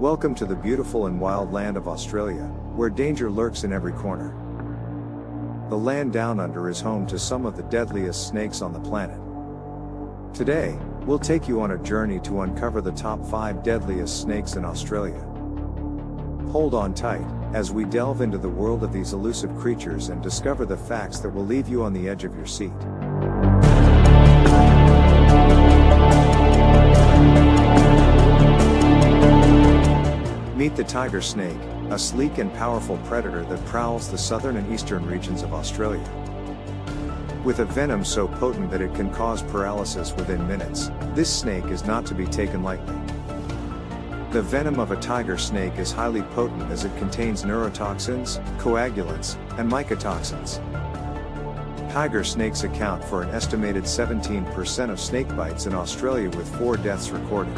Welcome to the beautiful and wild land of Australia, where danger lurks in every corner. The land down under is home to some of the deadliest snakes on the planet. Today, we'll take you on a journey to uncover the top 5 deadliest snakes in Australia. Hold on tight, as we delve into the world of these elusive creatures and discover the facts that will leave you on the edge of your seat. Meet the tiger snake, a sleek and powerful predator that prowls the southern and eastern regions of Australia. With a venom so potent that it can cause paralysis within minutes, this snake is not to be taken lightly. The venom of a tiger snake is highly potent as it contains neurotoxins, coagulants, and mycotoxins. Tiger snakes account for an estimated 17% of snake bites in Australia, with 4 deaths recorded.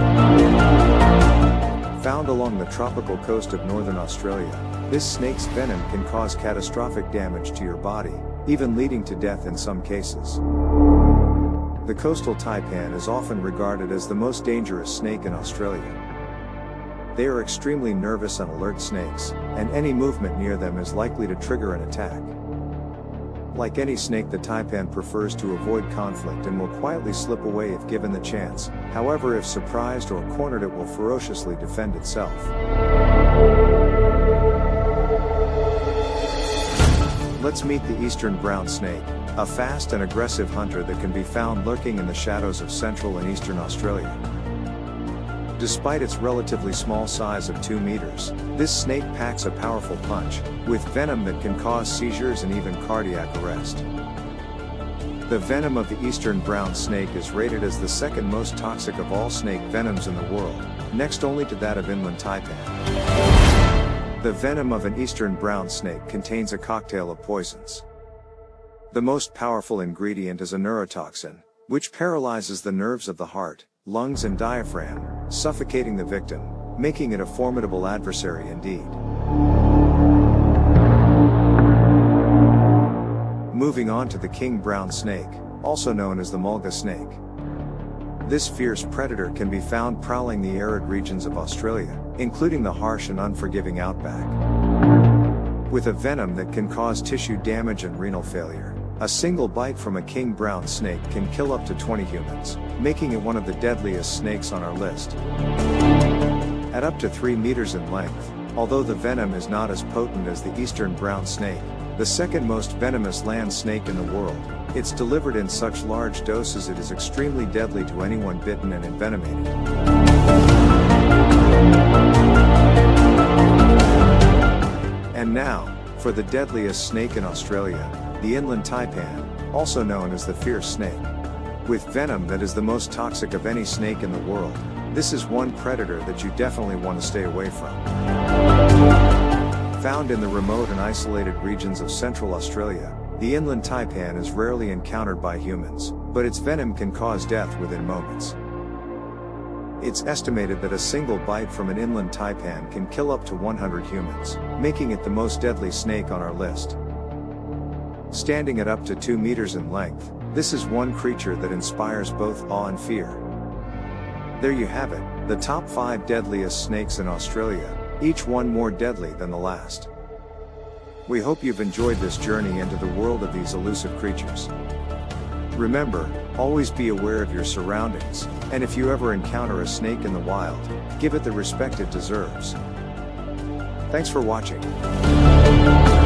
Found along the tropical coast of northern Australia, this snake's venom can cause catastrophic damage to your body, even leading to death in some cases. The coastal taipan is often regarded as the most dangerous snake in Australia. They are extremely nervous and alert snakes, and any movement near them is likely to trigger an attack. Like any snake, the taipan prefers to avoid conflict and will quietly slip away if given the chance. However, if surprised or cornered, it will ferociously defend itself. Let's meet the eastern brown snake, a fast and aggressive hunter that can be found lurking in the shadows of central and eastern Australia. Despite its relatively small size of 2 meters, this snake packs a powerful punch, with venom that can cause seizures and even cardiac arrest. The venom of the eastern brown snake is rated as the second most toxic of all snake venoms in the world, next only to that of inland taipan. The venom of an eastern brown snake contains a cocktail of poisons. The most powerful ingredient is a neurotoxin, which paralyzes the nerves of the heart, lungs and diaphragm, suffocating the victim, making it a formidable adversary indeed. Moving on to the king brown snake, also known as the mulga snake. This fierce predator can be found prowling the arid regions of Australia, including the harsh and unforgiving Outback. With a venom that can cause tissue damage and renal failure, a single bite from a king brown snake can kill up to 20 humans, making it one of the deadliest snakes on our list. At up to 3 meters in length, although the venom is not as potent as the eastern brown snake, the second most venomous land snake in the world, it's delivered in such large doses it is extremely deadly to anyone bitten and envenomated. And now, for the deadliest snake in Australia, the inland taipan, also known as the fierce snake. With venom that is the most toxic of any snake in the world, this is one predator that you definitely want to stay away from. Found in the remote and isolated regions of central Australia, the inland taipan is rarely encountered by humans, but its venom can cause death within moments. It's estimated that a single bite from an inland taipan can kill up to 100 humans, making it the most deadly snake on our list. Standing at up to 2 meters in length, this is one creature that inspires both awe and fear. There you have it, the top 5 deadliest snakes in Australia, each one more deadly than the last. We hope you've enjoyed this journey into the world of these elusive creatures. Remember, always be aware of your surroundings, and if you ever encounter a snake in the wild, give it the respect it deserves. Thanks for watching.